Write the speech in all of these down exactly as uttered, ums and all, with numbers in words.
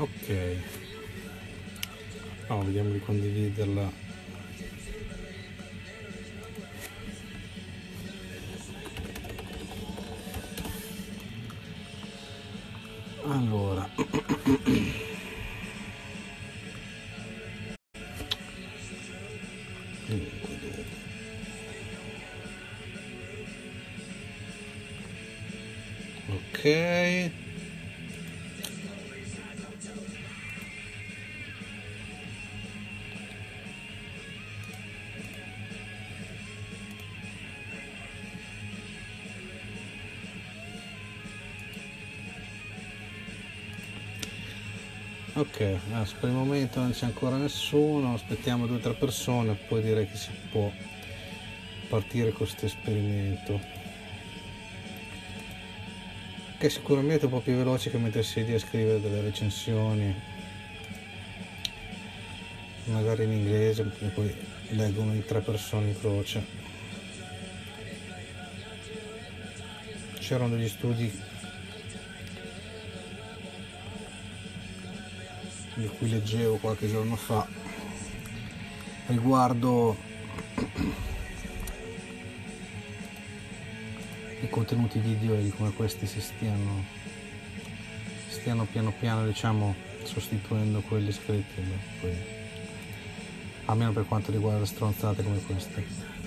Ok, oh, vediamo di condividerla. Allora ok, ok, adesso per il momento non c'è ancora nessuno, aspettiamo due o tre persone, poi direi che si può partire con questo esperimento, che è sicuramente un po' più veloce che mettersi lì a scrivere delle recensioni, magari in inglese, perché poi leggono in tre persone in croce. C'erano degli studi di cui leggevo qualche giorno fa riguardo i contenuti video e di come questi si stiano stiano piano piano, diciamo, sostituendo quelli scritti, poi, almeno per quanto riguarda stronzate come queste.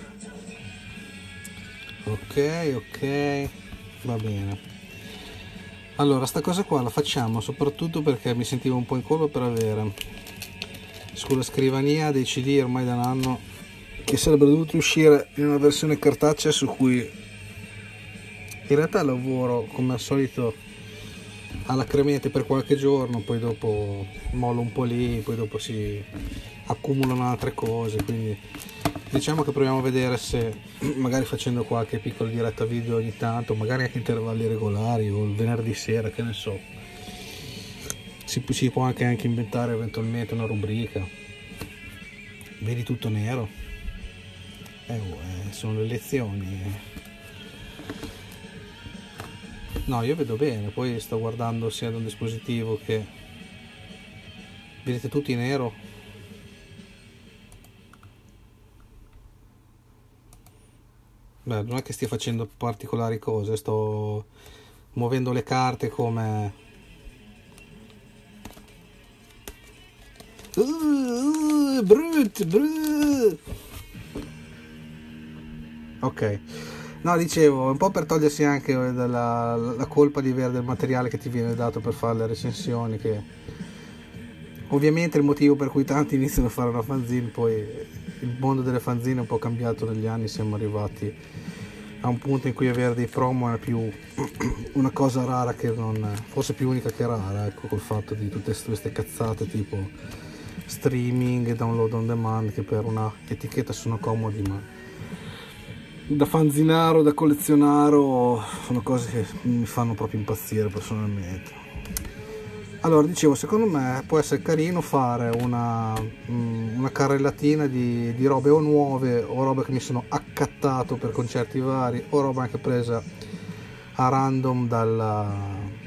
Ok, ok, va bene. Allora, sta cosa qua la facciamo soprattutto perché mi sentivo un po' in colpa per avere sulla scrivania dei C D ormai da un anno che sarebbero dovuti uscire in una versione cartacea, su cui in realtà lavoro come al solito alacremente per qualche giorno, poi dopo mollo un po' lì, poi dopo si accumulano altre cose, quindi diciamo che proviamo a vedere se magari facendo qualche piccola diretta video ogni tanto, magari anche intervalli regolari o il venerdì sera, che ne so, si, si può anche, anche inventare eventualmente una rubrica. Vedi tutto nero? Eh, eh sono le lezioni. No, io vedo bene, poi sto guardando sia da un dispositivo che... Vedete tutti nero? Beh, non è che stia facendo particolari cose, sto muovendo le carte come... Uh, uh, brut, brut. Ok. No, dicevo, un po' per togliersi anche dalla, la colpa di avere del materiale che ti viene dato per fare le recensioni, che ovviamente il motivo per cui tanti iniziano a fare una fanzine, poi il mondo delle fanzine è un po' cambiato negli anni, siamo arrivati a un punto in cui avere dei promo è più una cosa rara che non, forse più unica che rara, ecco, col fatto di tutte queste cazzate tipo streaming e download on demand, che per una etichetta sono comodi, ma da fanzinaro, da collezionaro, sono cose che mi fanno proprio impazzire personalmente. Allora, dicevo, secondo me può essere carino fare una, una carrellatina di, di robe o nuove o robe che mi sono accattato per concerti vari, o roba anche presa a random dalla,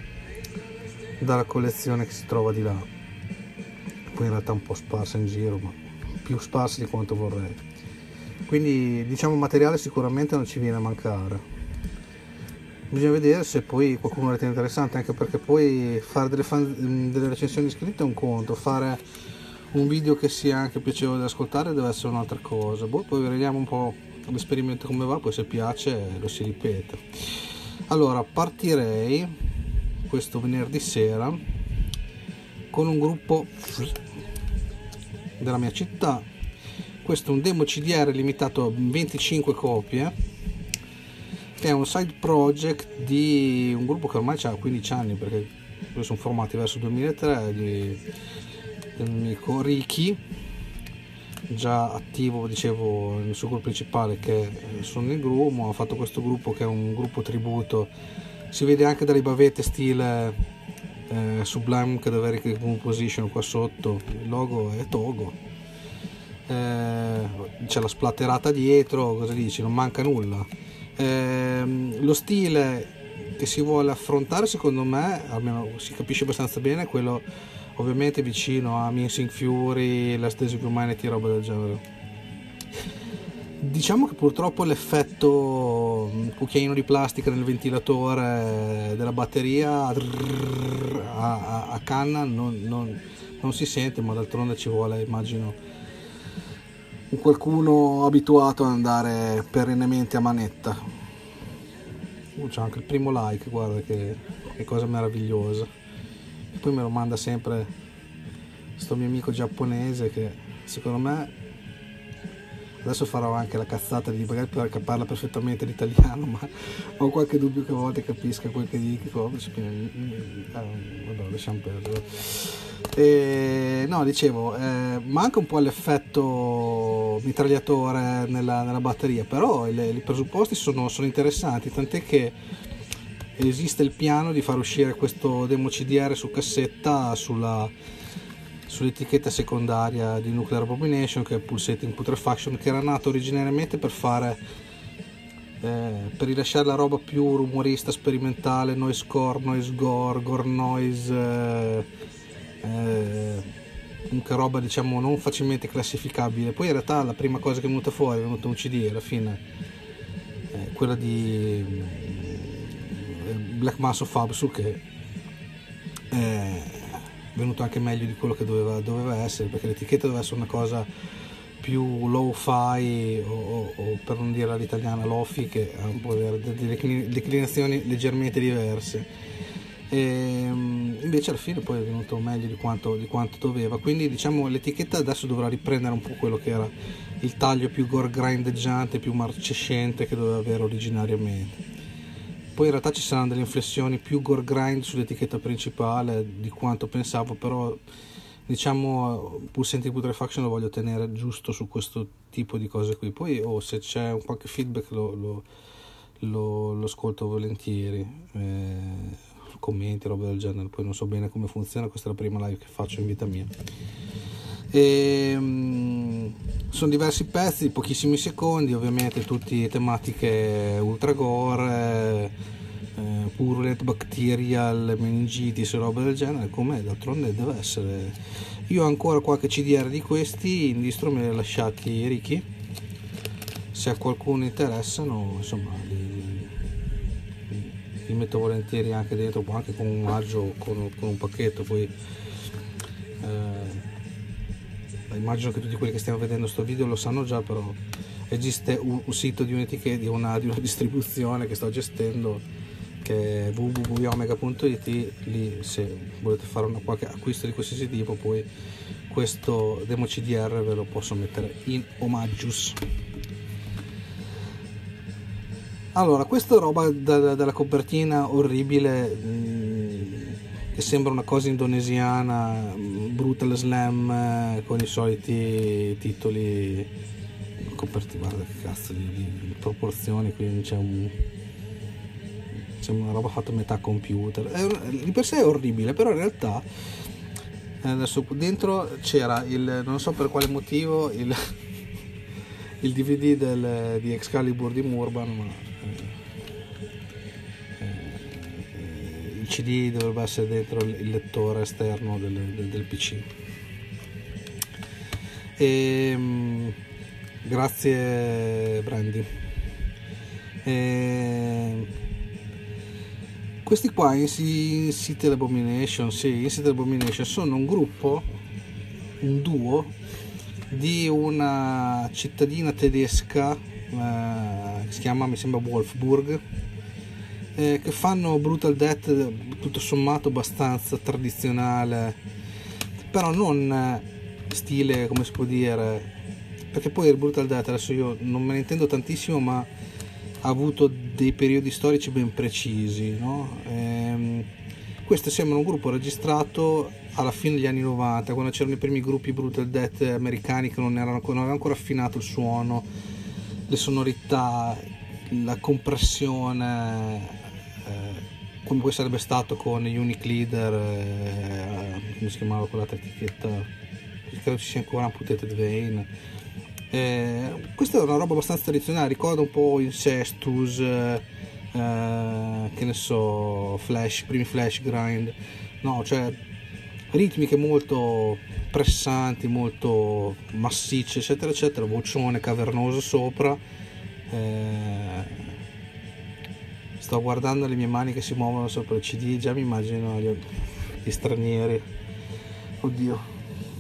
dalla collezione che si trova di là, poi in realtà un po' sparsa in giro, ma più sparsa di quanto vorrei. Quindi diciamo materiale sicuramente non ci viene a mancare, bisogna vedere se poi qualcuno ritiene interessante, anche perché poi fare delle, fan, delle recensioni scritte è un conto, fare un video che sia anche piacevole da ascoltare deve essere un'altra cosa. Boh, poi vediamo un po' l'esperimento come va, poi se piace lo si ripete. Allora, partirei questo venerdì sera con un gruppo della mia città. Questo è un demo C D R limitato a venticinque copie, è un side project di un gruppo che ormai ha quindici anni, perché sono formati verso il duemilatré, di, del mio amico Ricky, già attivo, dicevo, nel suo gruppo principale che è Sono il Grumo. Ha fatto questo gruppo che è un gruppo tributo, si vede anche dalle bavette stile eh, Sublime Cadaveric Composition qua sotto, il logo è Togo. Eh, c'è la splatterata dietro, cosa dici? Non manca nulla. Eh, lo stile che si vuole affrontare, secondo me, almeno si capisce abbastanza bene, è quello ovviamente vicino a Mincing Fury, Last Days of Humanity, roba del genere. Diciamo che purtroppo l'effetto cucchiaino di plastica nel ventilatore della batteria a, a, a canna non, non, non si sente, ma d'altronde ci vuole, immagino, un qualcuno abituato ad andare perennemente a manetta. Uh, c'è anche il primo like, guarda che, che cosa meravigliosa. E poi me lo manda sempre sto mio amico giapponese che secondo me, adesso farò anche la cazzata di magari perché parla perfettamente l'italiano, ma ho qualche dubbio che a volte capisca quel che dico. Vabbè, lasciamo perdere. E, no, dicevo, eh, manca un po' l'effetto mitragliatore nella, nella batteria, però le, i presupposti sono, sono interessanti, tant'è che esiste il piano di far uscire questo demo C D R su cassetta sulla sull'etichetta secondaria di Nuclear Abomination, che è Pulsating Putrefaction, che era nato originariamente per fare eh, per rilasciare la roba più rumorista, sperimentale, noise core, noise gore, gore noise, eh, eh, comunque roba diciamo non facilmente classificabile. Poi in realtà la prima cosa che è venuta fuori è venuto un C D alla fine, eh, quella di eh, Black Mass of Absu, che eh, venuto anche meglio di quello che doveva, doveva essere, perché l'etichetta doveva essere una cosa più low-fi o, o, o per non dire all'italiana lofi, che ha un po' delle declinazioni leggermente diverse, e invece alla fine poi è venuto meglio di quanto, di quanto doveva. Quindi diciamo l'etichetta adesso dovrà riprendere un po' quello che era il taglio più gore grindeggiante, più marcescente che doveva avere originariamente. Poi in realtà ci saranno delle inflessioni più gore grind sull'etichetta principale di quanto pensavo, però diciamo Pulsating Putrefaction lo voglio tenere giusto su questo tipo di cose qui. Poi oh, se c'è un qualche feedback lo, lo, lo, lo ascolto volentieri, eh, commenti, roba del genere. Poi non so bene come funziona, questa è la prima live che faccio in vita mia. E, um, sono diversi pezzi, pochissimi secondi, ovviamente tutti tematiche ultra gore, eh, purulent bacterial, meningitis e roba del genere, come d'altronde deve essere. Io ho ancora qualche C D R di questi in distro, me li ha lasciati Ricky, se a qualcuno interessano insomma li, li metto volentieri anche dentro, anche con un omaggio, con, con un pacchetto. Poi eh, immagino che tutti quelli che stiamo vedendo sto video lo sanno già, però esiste un, un sito di un'etichetta, di una, di una distribuzione che sto gestendo, che è w w w punto omega punto i t. Lì se volete fare una qualche acquisto di qualsiasi tipo, poi questo demo C D R ve lo posso mettere in omaggius. Allora, questa roba da, dalla copertina orribile, mh, che sembra una cosa indonesiana, Brutal Slam, eh, con i soliti titoli coperti, guarda che cazzo di, di proporzioni, quindi c'è un sembra una roba fatta a metà computer, è, di per sé è orribile, però in realtà adesso dentro c'era il, non so per quale motivo, il, il D V D del, di Excalibur di Murban, ma il C D dovrebbe essere dentro il lettore esterno del, del, del P C. E, um, grazie Brandy. E, questi qua Inside Abomination, sì, Inside Abomination sono un gruppo, un duo di una cittadina tedesca, eh, che si chiama, mi sembra Wolfsburg, eh, che fanno brutal death tutto sommato abbastanza tradizionale, però non stile, come si può dire, perché poi il brutal death, adesso io non me ne intendo tantissimo, ma ha avuto dei periodi storici ben precisi, no? Ehm, questo sembra un gruppo registrato alla fine degli anni novanta, quando c'erano i primi gruppi brutal death americani che non, erano, non avevano ancora affinato il suono, le sonorità, la compressione, eh, come poi sarebbe stato con Unique Leader, eh, come si chiamava quell'altra etichetta, credo ci sia ancora Amputated Vein. Eh, questa è una roba abbastanza tradizionale, ricorda un po' Incestus, eh, eh, che ne so, flash, primi flash grind, no, cioè ritmiche molto pressanti, molto massicce, eccetera eccetera, vocione cavernoso sopra. eh, sto guardando le mie mani che si muovono sopra il C D, già mi immagino gli, gli stranieri, oddio,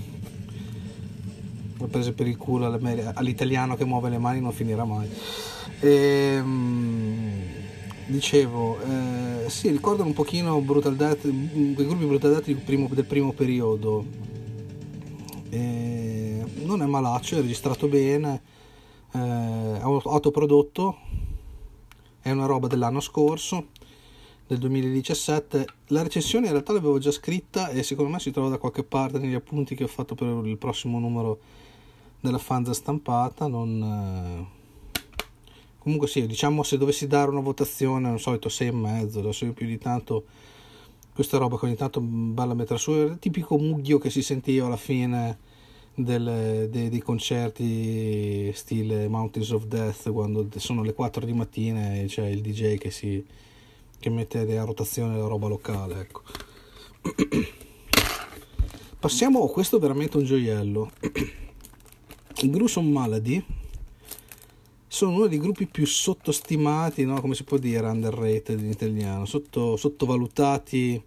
ho preso per il culo all'italiano che muove le mani, non finirà mai. E, dicevo, eh, sì, ricordano un pochino Brutal Death, i gruppi Brutal Death del primo, del primo periodo. E non è malaccio, è registrato bene, eh, è autoprodotto, è una roba dell'anno scorso, del duemiladiciassette. La recensione in realtà l'avevo già scritta e secondo me si trova da qualche parte negli appunti che ho fatto per il prossimo numero della Fanza stampata. Non... Comunque sì, diciamo, se dovessi dare una votazione, al solito sei e mezzo, adesso io più di tanto, questa roba che ogni tanto balla a mettere su, è il tipico mughio che si sentiva alla fine del, dei, dei concerti stile Mountains of Death, quando sono le quattro di mattina e c'è il D J che si che mette a rotazione la roba locale, ecco. Passiamo, oh, questo è veramente un gioiello. I Gruesome Malady sono uno dei gruppi più sottostimati, no? Come si può dire, underrated in italiano, sotto, sottovalutati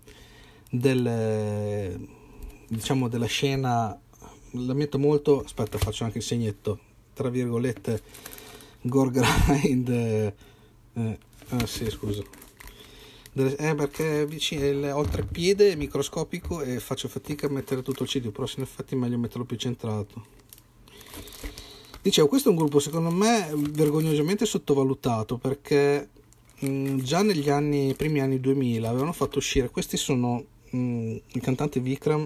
del, diciamo, della scena. La metto molto, aspetta, faccio anche il segnetto, tra virgolette, gore grind, eh, ah sì, scusa, eh, perché vicino, il, ho il treppiede microscopico e faccio fatica a mettere tutto il C D, però in effetti è meglio metterlo più centrato. Dicevo, questo è un gruppo secondo me vergognosamente sottovalutato, perché mh, già negli anni, primi anni duemila avevano fatto uscire, questi sono mh, il cantante Vikram,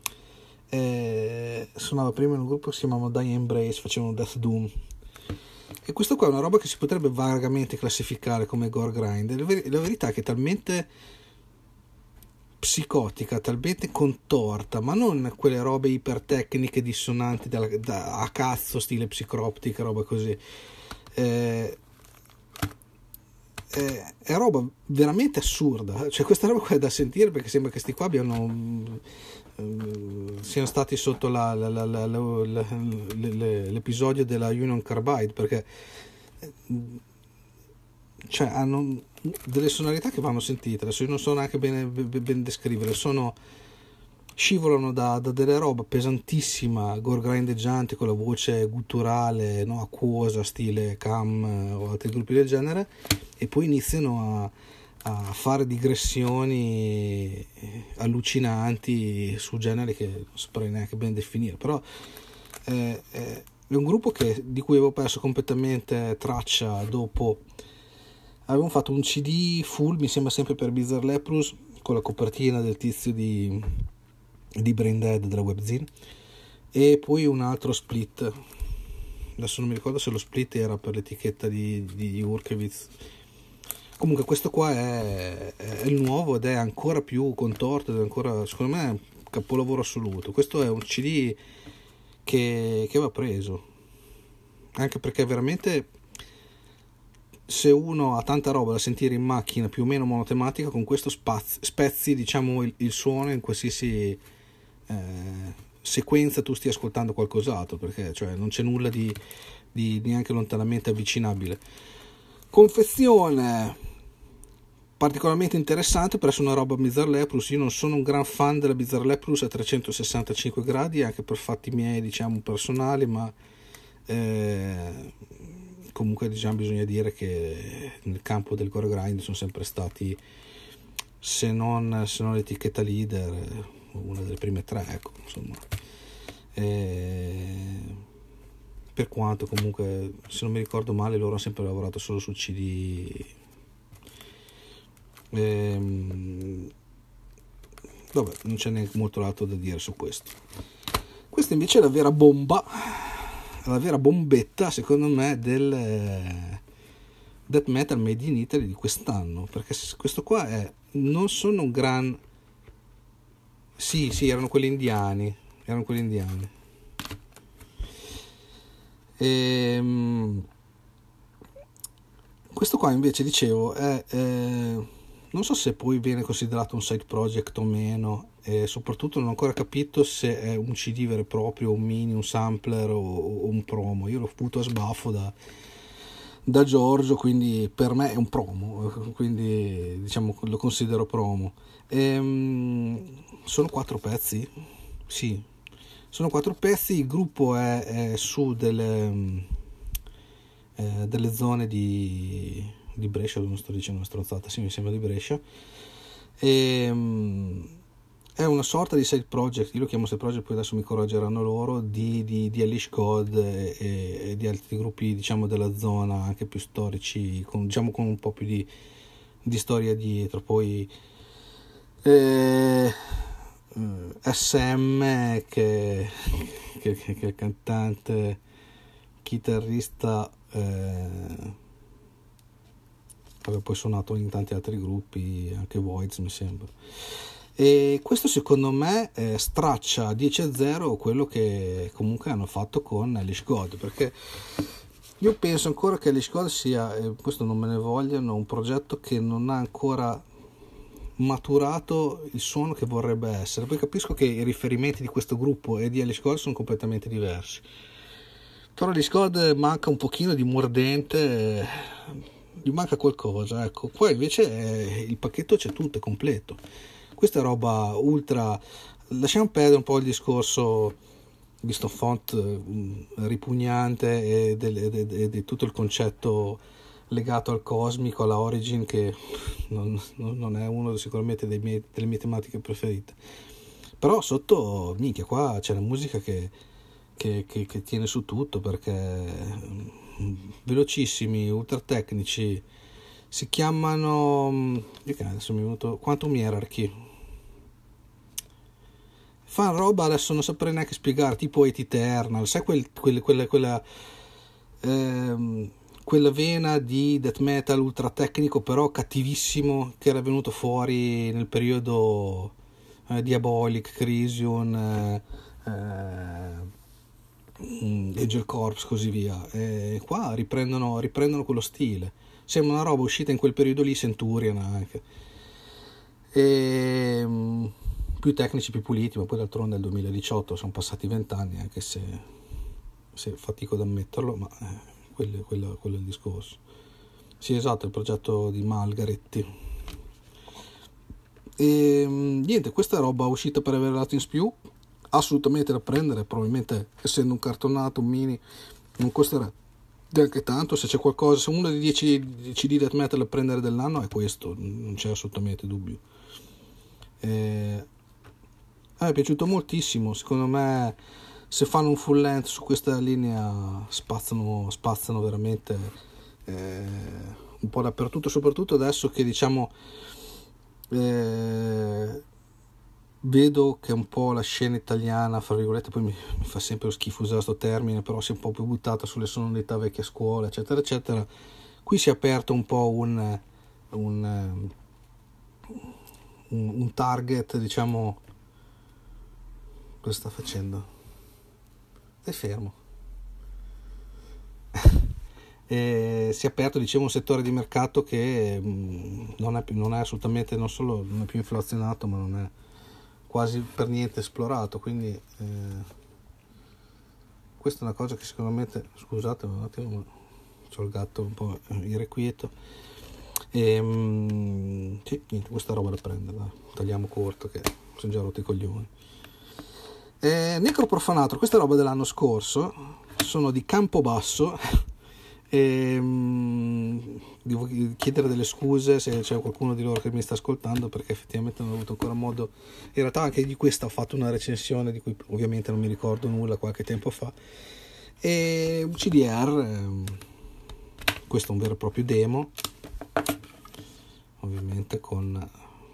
eh, suonava prima in un gruppo che si chiamava Die Embrace, facevano Death Doom, e questo qua è una roba che si potrebbe vagamente classificare come gore grind. La, ver- la verità è che è talmente psicotica, talmente contorta, ma non quelle robe ipertecniche dissonanti da, da, a cazzo, stile Psychroptic, roba così. Eh, eh, è roba veramente assurda, cioè questa roba qua è da sentire, perché sembra che sti qua abbiano eh, siano stati sotto la, la, la, la, la, la, l'episodio della Union Carbide, perché cioè hanno delle sonorità che vanno sentite. Adesso io non so neanche bene, ben descrivere, sono scivolano da, da delle roba pesantissima, gore grindeggiante, con la voce gutturale, no, acquosa, stile Cam o altri gruppi del genere, e poi iniziano a, a fare digressioni allucinanti su generi che non saprei neanche ben definire, però eh, è un gruppo che, di cui avevo perso completamente traccia dopo. Avevamo fatto un C D full, mi sembra sempre per Bizarre Leprous, con la copertina del tizio di, di Brain Dead della webzine, e poi un altro split. Adesso non mi ricordo se lo split era per l'etichetta di, di Urkevitz. Comunque questo qua è, è il nuovo ed è ancora più contorto, ed è ancora, secondo me, è un capolavoro assoluto. Questo è un C D che, che va preso, anche perché veramente, se uno ha tanta roba da sentire in macchina più o meno monotematica, con questo spazio, spezzi diciamo il, il suono in qualsiasi eh, sequenza tu stia ascoltando qualcos'altro, perché cioè, non c'è nulla di, di neanche lontanamente avvicinabile. Confezione particolarmente interessante per essere una roba Bizarre Leprous. Io non sono un gran fan della Bizarre Leprous a trecentosessantacinque gradi, anche per fatti miei diciamo personali, ma eh, comunque diciamo bisogna dire che nel campo del gore grind sono sempre stati, se non, se non l'etichetta leader, una delle prime tre, ecco, insomma. E per quanto comunque, se non mi ricordo male, loro hanno sempre lavorato solo su C D. E, vabbè, non c'è neanche molto altro da dire su questo. Questa invece è la vera bomba, la vera bombetta secondo me del eh, death metal made in Italy di quest'anno, perché questo qua è, non sono un gran, sì sì erano quelli indiani erano quelli indiani e, questo qua invece dicevo è eh, non so se poi viene considerato un side project o meno, e soprattutto non ho ancora capito se è un C D vero e proprio, un mini, un sampler o, o un promo. Io l'ho avuto a sbaffo da, da Giorgio, quindi per me è un promo, quindi diciamo lo considero promo. E, sono quattro pezzi, sì, sono quattro pezzi. Il gruppo è, è su delle, eh, delle zone di, di Brescia, non sto dicendo una stronzata, sì, mi sembra di Brescia. E, è una sorta di side project, io lo chiamo side project, poi adesso mi correggeranno loro, di, di, di Alice God e, e di altri gruppi, diciamo, della zona, anche più storici, con, diciamo, con un po' più di, di storia dietro. Poi eh, S M che, che, che, che è cantante, chitarrista, eh, aveva poi suonato in tanti altri gruppi, anche Voids mi sembra. E questo secondo me eh, straccia dieci a zero quello che comunque hanno fatto con Alice God, perché io penso ancora che Alice God sia, e questo non me ne vogliano, un progetto che non ha ancora maturato il suono che vorrebbe essere. Poi capisco che i riferimenti di questo gruppo e di Alice God sono completamente diversi, però Alice God manca un pochino di mordente, gli manca qualcosa, ecco. Qua invece eh, il pacchetto c'è tutto, è completo. Questa è roba ultra, lasciamo perdere un po' il discorso di sto font ripugnante e di tutto il concetto legato al cosmico, alla origin, che non, non è uno sicuramente dei miei, delle mie tematiche preferite. Però sotto, minchia, qua c'è la musica che, che, che, che tiene su tutto, perché velocissimi, ultra tecnici, si chiamano, adesso mi è venuto Quantum Hierarchy. Fan roba, adesso non saprei neanche spiegare, tipo Eight Eternal, sai quel, quel, quella, quella, ehm, quella vena di death metal ultra tecnico però cattivissimo che era venuto fuori nel periodo eh, Diabolic, Crisium, eh, eh, Angel Corpse, così via. E qua riprendono, riprendono quello stile, sembra una roba uscita in quel periodo lì, Centurion anche. E più tecnici, più puliti, ma poi d'altronde nel duemiladiciotto sono passati vent'anni, anche se, se fatico ad ammetterlo, ma eh, quello, quello, quello è il discorso. Sì, esatto, il progetto di Malgaretti. E niente, questa roba uscita per avere Latin Spew, assolutamente da prendere, probabilmente essendo un cartonato, un mini, non costerà neanche tanto. Se c'è qualcosa, se uno dei dieci C D death metal da prendere dell'anno è questo, non c'è assolutamente dubbio. Eh, A me è piaciuto moltissimo, secondo me se fanno un full length su questa linea spazzano, spazzano veramente eh, un po' dappertutto, soprattutto adesso che diciamo eh, vedo che un po' la scena italiana, fra virgolette, poi mi, mi fa sempre lo schifo usare questo termine, però si è un po' più buttata sulle sonorità vecchie scuole, eccetera eccetera. Qui si è aperto un po' un un, un, un target, diciamo. Cosa sta facendo? È fermo. E si è aperto, diciamo, un settore di mercato che mh, non, è, non è assolutamente, non solo non è più inflazionato, ma non è quasi per niente esplorato, quindi eh, questa è una cosa che sicuramente, scusate un attimo, ma c'ho il gatto un po' irrequieto. E mh, sì, niente, questa roba da prendere, dai. Tagliamo corto che sono già rotti i coglioni. Eh, Necroprofanator, questa roba dell'anno scorso, sono di Campobasso. E, mh, devo chiedere delle scuse se c'è qualcuno di loro che mi sta ascoltando, perché effettivamente non ho avuto ancora modo. In realtà anche di questa ho fatto una recensione di cui ovviamente non mi ricordo nulla qualche tempo fa. E un C D R, ehm, questo è un vero e proprio demo, ovviamente con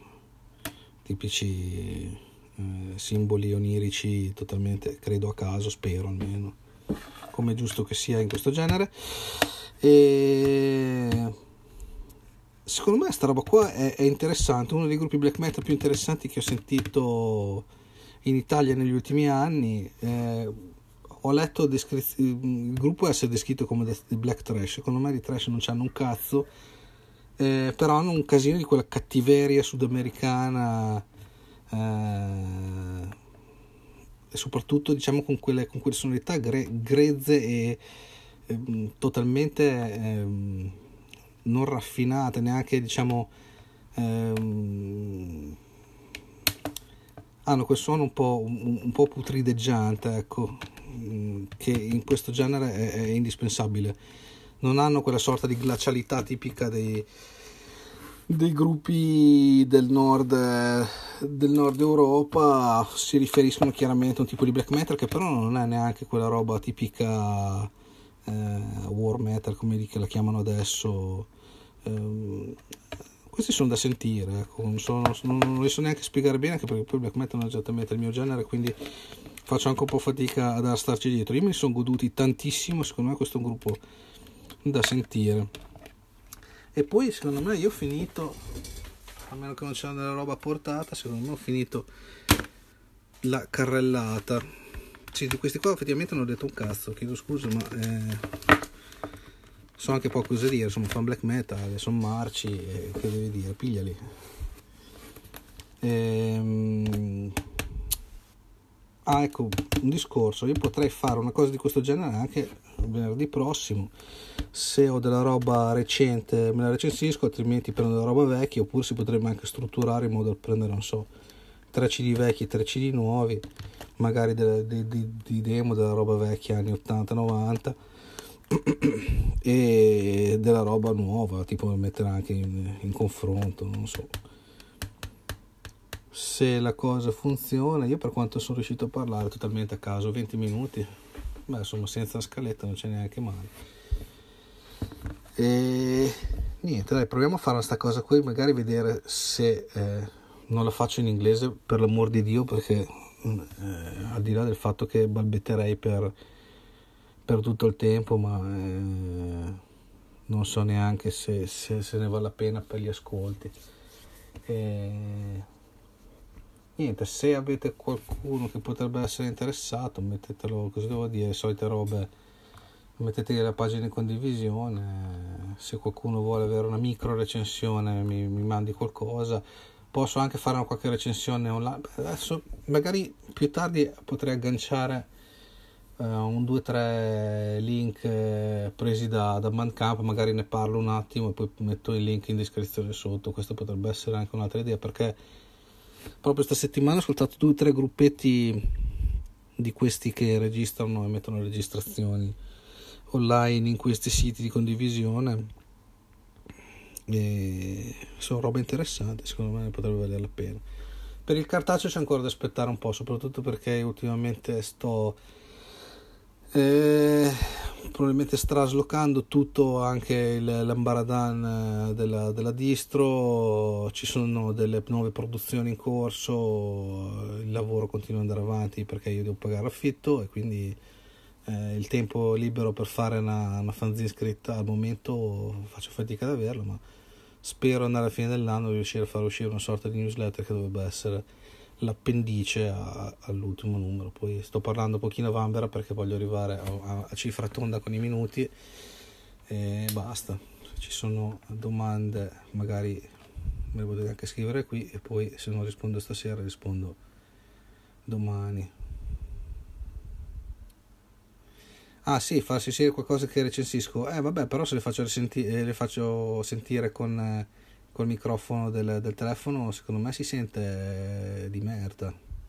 tipici Eh, simboli onirici totalmente, credo a caso, spero almeno, come è giusto che sia in questo genere. E secondo me sta roba qua è, è interessante, uno dei gruppi black metal più interessanti che ho sentito in Italia negli ultimi anni. Eh, ho letto descriz- il gruppo essere descritto come di black trash. Secondo me di trash non c'hanno un cazzo, eh, però hanno un casino di quella cattiveria sudamericana, eh, e soprattutto diciamo con quelle, con quelle sonorità gre- grezze e eh, totalmente eh, non raffinate, neanche diciamo ehm, hanno quel suono un po', un, un po' putrideggiante, ecco, che in questo genere è, è indispensabile. Non hanno quella sorta di glacialità tipica dei, dei gruppi del nord, del nord Europa. Si riferiscono chiaramente a un tipo di black metal che però non è neanche quella roba tipica eh, war metal come la chiamano adesso. Eh, questi sono da sentire, ecco. non, so, non, non li so neanche spiegare bene, anche perché poi black metal non è esattamente il mio genere, quindi faccio anche un po' fatica ad starci dietro. Io mi sono goduti tantissimo, secondo me questo è un gruppo da sentire. E poi secondo me io ho finito, a meno che non c'è della roba portata, secondo me ho finito la carrellata. Sì, di questi qua effettivamente non ho detto un cazzo, chiedo scusa, ma eh, so anche poco cosa dire, sono fan black metal, sono marci, e che devi dire, pigliali. Ehm... Ah, ecco, un discorso, io potrei fare una cosa di questo genere anche venerdì prossimo. Se ho della roba recente me la recensisco, altrimenti prendo della roba vecchia, oppure si potrebbe anche strutturare in modo da prendere, non so, tre C D vecchi, tre C D nuovi, magari di, di, di demo della roba vecchia anni ottanta novanta e della roba nuova, tipo mettere anche in, in confronto, non so. Se la cosa funziona, io per quanto sono riuscito a parlare totalmente a caso, venti minuti, beh insomma senza scaletta non c'è neanche male. E niente, dai, proviamo a fare questa cosa qui, magari vedere se eh, non la faccio in inglese, per l'amor di Dio, perché eh, al di là del fatto che balbetterei per, per tutto il tempo, ma eh, non so neanche se, se, se ne vale la pena per gli ascolti. E niente, se avete qualcuno che potrebbe essere interessato, mettetelo, cosa devo dire, solite robe, mettetegli la pagina in condivisione. Se qualcuno vuole avere una micro recensione mi, mi mandi qualcosa, posso anche fare una qualche recensione online. Adesso magari più tardi potrei agganciare uh, un due tre link eh, presi da, da Bandcamp, magari ne parlo un attimo e poi metto il link in descrizione sotto. Questo potrebbe essere anche un'altra idea, perché proprio questa settimana ho ascoltato due o tre gruppetti di questi che registrano e mettono registrazioni online in questi siti di condivisione, e sono robe interessanti, secondo me ne potrebbe valere la pena. Per il cartaceo c'è ancora da aspettare un po', soprattutto perché ultimamente sto eh, probabilmente straslocando tutto, anche il, l'ambaradan della, della distro. Ci sono delle nuove produzioni in corso, il lavoro continua ad andare avanti perché io devo pagare affitto e quindi eh, il tempo libero per fare una, una fanzine scritta al momento faccio fatica ad averlo, ma spero andare alla fine dell'anno riuscire a far uscire una sorta di newsletter che dovrebbe essere l'appendice a, all'ultimo numero. Poi sto parlando un pochino a vanvera perché voglio arrivare a, a cifra tonda con i minuti e basta. Se ci sono domande magari me le potete anche scrivere qui e poi se non rispondo stasera rispondo domani. Ah sì, farsi sì qualcosa che recensisco, eh vabbè, però se le faccio, risenti- le faccio sentire con eh, col microfono del, del telefono, secondo me si sente di merda.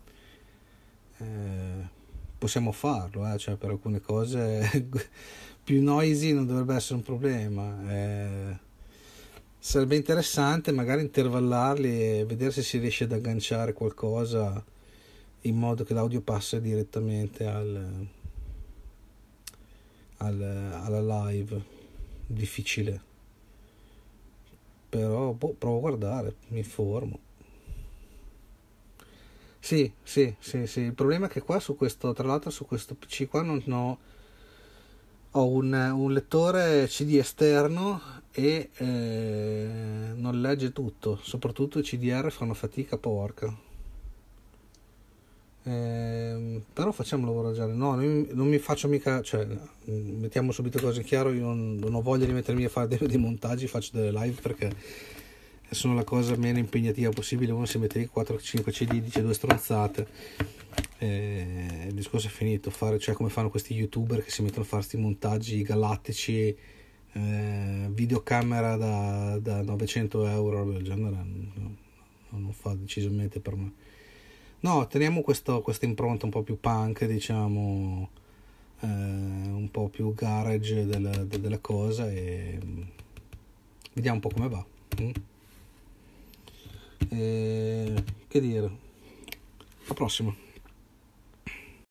Eh, possiamo farlo, eh, cioè per alcune cose più noisy non dovrebbe essere un problema. Eh, sarebbe interessante magari intervallarli e vedere se si riesce ad agganciare qualcosa in modo che l'audio passi direttamente al Al, alla live. Difficile, però boh, provo a guardare, mi informo. Sì, sì, sì, sì. Il problema è che qua su questo, tra l'altro su questo P C qua non ho, ho un, un lettore C D esterno e eh, non legge tutto, soprattutto i C D R fanno fatica porca. Eh, però facciamo lavoro già. No, non, non mi faccio mica, cioè, mettiamo subito cose in chiaro, io non, non ho voglia di mettermi a fare dei, dei montaggi, faccio delle live perché sono la cosa meno impegnativa possibile. Uno si mette lì quattro cinque C D, dice due stronzate, e il discorso è finito. Fare, cioè, come fanno questi youtuber che si mettono a fare questi montaggi galattici, eh, videocamera da, da novecento euro, roba del genere, no, non fa decisamente per me. No, teniamo questo, questa impronta un po' più punk, diciamo, eh, un po' più garage della, de- della cosa, e vediamo un po' come va. Mm? E, che dire, alla prossima.